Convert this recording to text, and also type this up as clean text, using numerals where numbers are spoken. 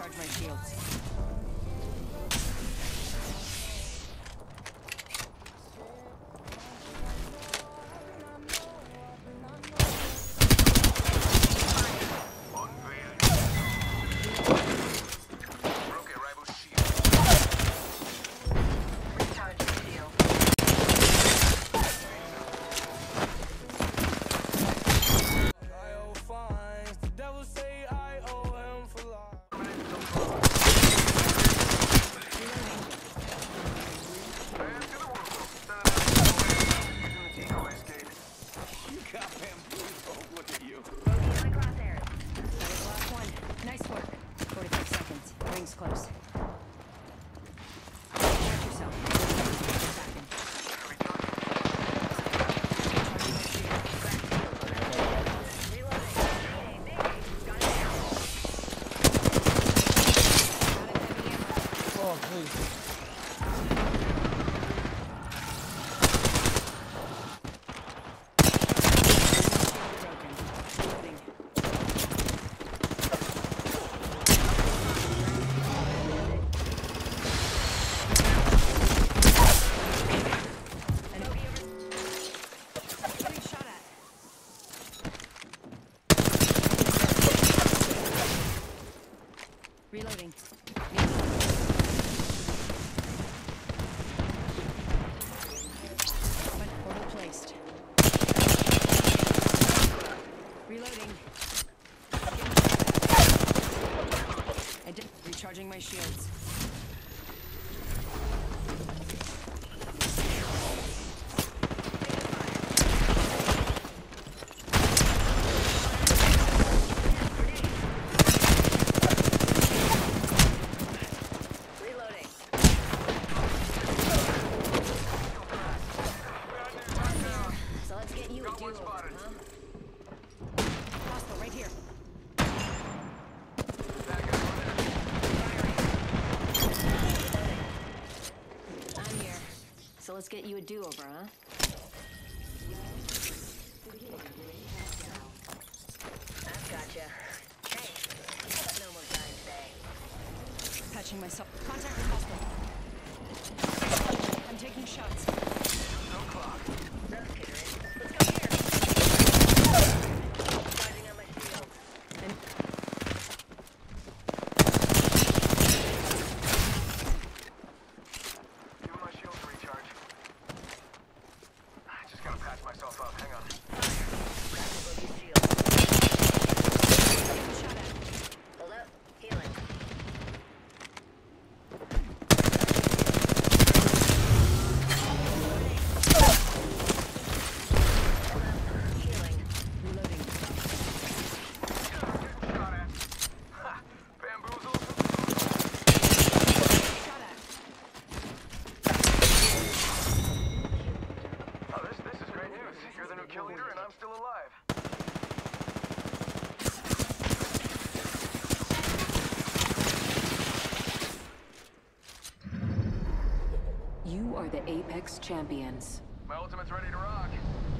Recharge my shields. Close. Watch yourself. Oh, please. Reloading. Portal placed. Reloading. Recharging my shields. Right here. I'm here. So let's get you a do-over, huh? I've gotcha. Hey, no more dying today. Patching myself. Contact with hospital. I'm taking shots. No clock. Let's go here. Charging on my shield. Give my shield to recharge. I just gotta patch myself up. Hang on. Shot at. Hold up. Healing. Reloading. Shot at. Ha! Bamboozled. Shot at. Oh, this is great news. You're the new kill leader and I'm still alive. You are the Apex Champions. My ultimate's ready to rock.